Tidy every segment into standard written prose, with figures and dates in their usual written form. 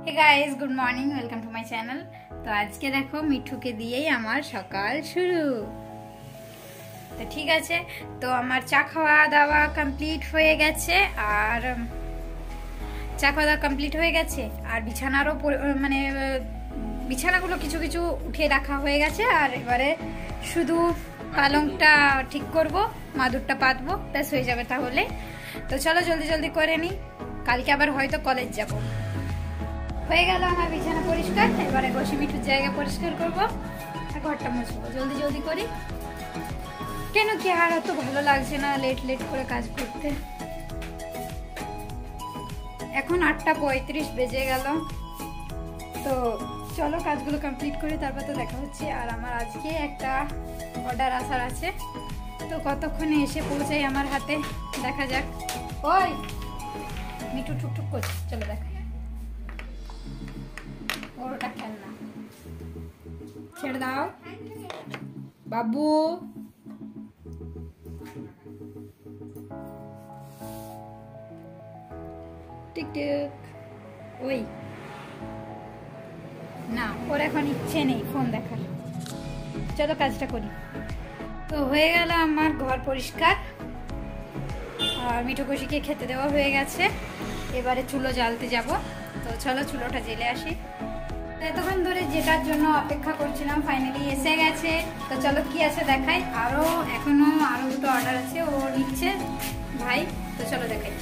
Hey guys good morning welcome to my channel. तो आज के देखो मिठू के दिए आमार सकाल शुरू। तो ठीक है, तो आमार चा खावा दावा कमप्लीट हो गेছে আর चा खावा दावा कमप्लीट हो गेছে আর বিছানারও মানে বিছানাগুলো কিছু কিছু উঠিয়ে রাখা হয়ে গেছে আর এবারে শুধু পালংটা ঠিক করব, মাদুরটা পাতবো, ব্যাস হয়ে যাবে তাহলে। তো চলো জলদি জলদি করে নি, কালকে আবার হয়তো কলেজ যাব। হয়ে গেল আমার বিছানা পরিষ্কার, এবারে বসে মিঠুর জায়গা পরিষ্কার করব আর ঘরটা মুছবো। জলদি জলদি করি, কেন কি আর অত ভালো লাগছে না লেট লেট করে কাজ করতে। এখন 8:35 বেজে গেল। তো চলো কাজগুলো কমপ্লিট করে তারপর তো দেখা হচ্ছে। আর আমার আজকে একটা অর্ডার আসার আছে, তো কতক্ষণে এসে পৌঁছাই আমার হাতে দেখা যাক। ওই মিঠু টুকটুক করছে, চলো দেখা। ওটা খেলনা ছেড়ে দাও বাবু। টিকটিক। ওই না, ওর এখন ইচ্ছে নেই ফোন দেখার। চলো কাজটা করি। তো হয়ে গেল আমার ঘর পরিষ্কার আর মিঠু খুশিকে খেতে দেওয়া হয়ে গেছে। এবারে চুলো জ্বালতে যাব। তো চলো চুলোটা জ্বেলে আসি। এতক্ষণ ধরে যেটার জন্য অপেক্ষা করছিলাম ফাইনালি এসে গেছে। তো চলো কি আছে দেখাই। এখনো আরো দুটো অর্ডার আছে, ও নিচ্ছে ভাই। তো চলো দেখাই।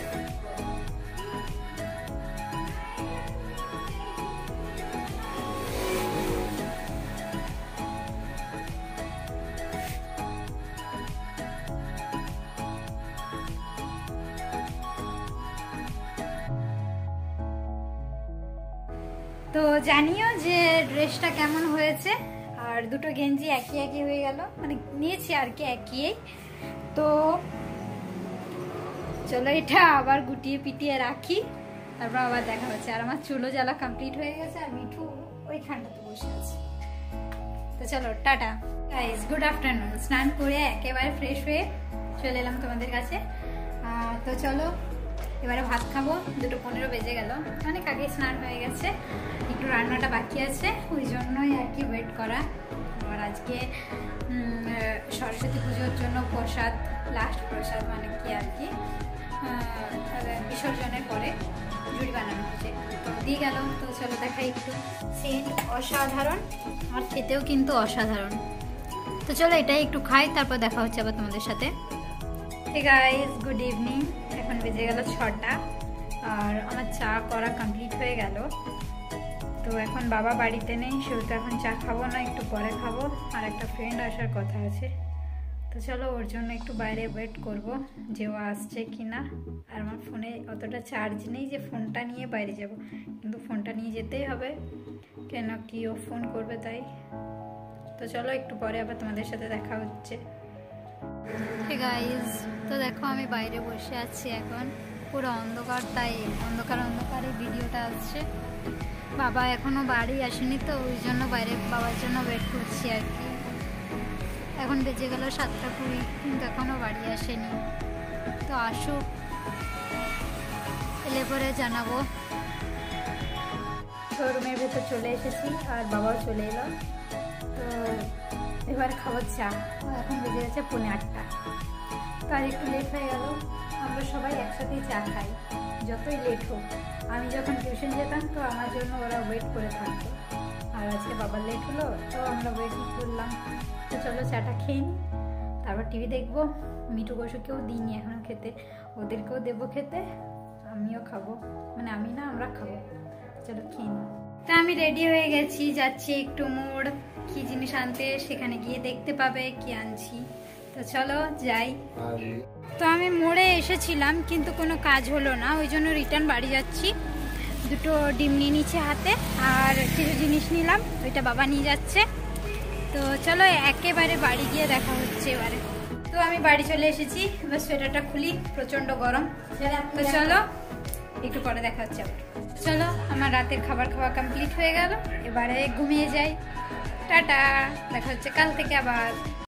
তো জানিও যে ড্রেসটা কেমন হয়েছে। আর দুটো গেঞ্জি একই একই হয়ে গেল, মানে নিয়েছি আর কি একই। তো চলো এটা আবার গুটিয়ে পিটিয়ে রাখি, তারপর আবার দেখা হচ্ছে। আর আমার চুলো জ্বালা কমপ্লিট হয়ে গেছে আর মিঠু ওইখানটাতে বসে আছে। তো চলো টাটা গাইস, গুড আফটারনুন। স্নান করে একেবারে ফ্রেশ হয়ে চলে এলাম তোমাদের কাছে। তো চলো এবারে ভাত খাবো। 2:15 বেজে গেল, অনেক আগে স্নান হয়ে গেছে। একটু রান্নাটা বাকি আছে, ওই জন্যই আর কি ওয়েট করা। আর আজকে সরস্বতী পুজোর জন্য প্রসাদ, লাস্ট প্রসাদ মানে কি আর কি বিসর্জনের পরে জুড়ি বানানো হচ্ছে, তো দিয়ে গেল। তো চলো দেখাই একটু। সেন্ট অসাধারণ আর খেতেও কিন্তু অসাধারণ। তো চলো এটাই একটু খাই, তারপর দেখা হচ্ছে আবার তোমাদের সাথে। Hey guys good evening. এখন বেজে গেল 6টা আর আমার চা করা কমপ্লিট হয়ে গেল। তো এখন বাবা বাড়িতে নেই, সেহেতু এখন চা খাবো না, একটু পরে খাবো। আর একটা ফ্রেন্ড আসার কথা আছে, তো চলো ওর জন্য একটু বাইরে ওয়েট করব যে ও আসছে কি না। আর আমার ফোনে অতটা চার্জ নেই যে ফোনটা নিয়ে বাইরে যাব, কিন্তু ফোনটা নিয়ে যেতেই হবে, কেন কি ও ফোন করবে তাই। তো চলো একটু পরে আবার তোমাদের সাথে দেখা হচ্ছে। হে গাইস, তো দেখো আমি বাইরে বসে আছি, এখন পুরো অন্ধকার, তাই অন্ধকারে ভিডিওটা আসছে। বাবা এখনো বাড়ি আসেনি, তো ওই জন্য বাইরে বাবার জন্য ওয়েট করছি আর কি। এখন বেজে গেল 7:20, কিন্তু এখনো বাড়ি আসেনি। তো আসুক, এলে পরে জানাবো। শোরুমের ভেতর চলে এসেছি আর বাবাও চলে এলো। তো এবার খাবো চা। এখন বেজে গেছে 8:45। তো আর একটু লেট হয়ে গেল। আমরা সবাই একসাথেই চা খাই, যতই লেট হোক। আমি যখন টিউশন যেতাম তো আমার জন্য ওরা ওয়েট করে থাকতো, আর আজকে বাবার লেট হলো তো আমরা ওয়েট করলাম। তো চলো চাটা খেয়ে নিই, তারপর টিভি দেখবো। মিঠু বসুকেও দিইনি এখনো খেতে, ওদেরকেও দেবো খেতে, আমিও খাবো, মানে আমি না আমরা খাবো। চলো খেয়ে নিই। তা আমি রেডি হয়ে গেছি, যাচ্ছি একটু মোড়, কি জিনিস আনতে, সেখানে গিয়ে দেখতে পাবে কি আনছি। তো চলো যাই। তো আমি মোড়ে এসেছিলাম কিন্তু কোনো কাজ হলো না, ওই জন্য রিটার্ন বাড়ি যাচ্ছি। দুটো ডিম নিয়ে নিচ্ছে হাতে আর কিছু জিনিস নিলাম, ওইটা বাবা নিয়ে যাচ্ছে। তো চলো একেবারে বাড়ি গিয়ে দেখা হচ্ছে এবারে। তো আমি বাড়ি চলে এসেছি, এবার সোয়েটারটা খুলি, প্রচণ্ড গরম। তো চলো একটু পরে দেখা হচ্ছে আবার। চলো আমার রাতের খাবার খাওয়া কমপ্লিট হয়ে গেল, এবারে ঘুমিয়ে যাই। টাটা, দেখা হচ্ছে কাল থেকে আবার।